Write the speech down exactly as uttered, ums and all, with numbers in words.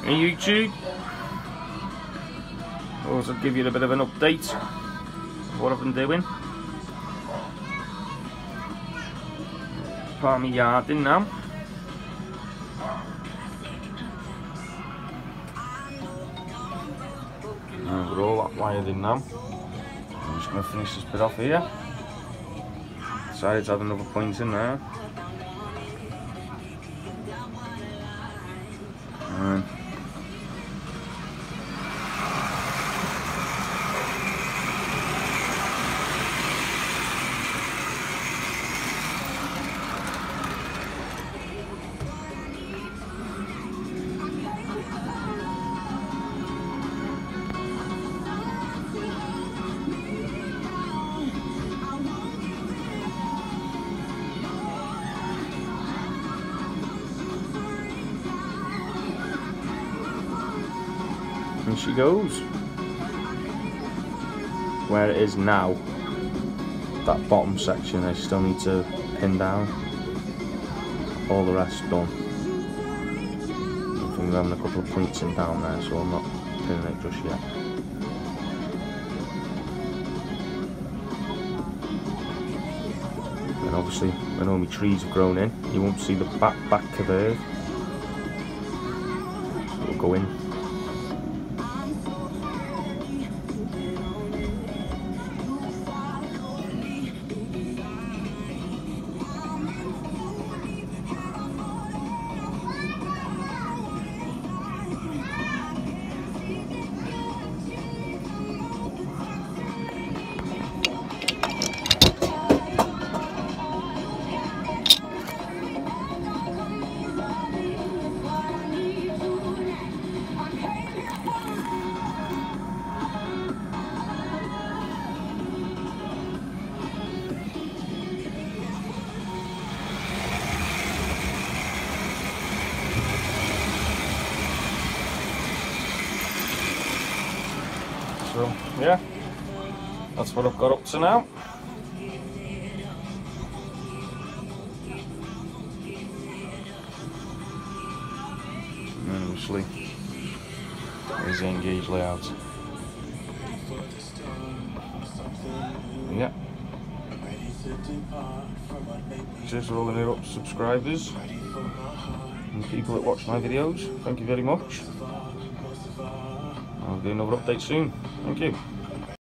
Hey YouTube, also give you a bit of an update of what I've been doing. Part of my yard in now. And we're all wired in now. I'm just going to finish this bit off here. Decided to add another point in there. And And she goes. Where it is now, that bottom section I still need to pin down. All the rest done. I think I'm having a couple of points in down there, so I'm not pinning it just yet. And obviously, when all my trees have grown in, you won't see the back back curve. So it'll go in. So yeah, that's what I've got up to now. And obviously, there's the engage layout. Yeah. Cheers for all the new subscribers and people that watch my videos. Thank you very much. I'll do another update soon. Thank you.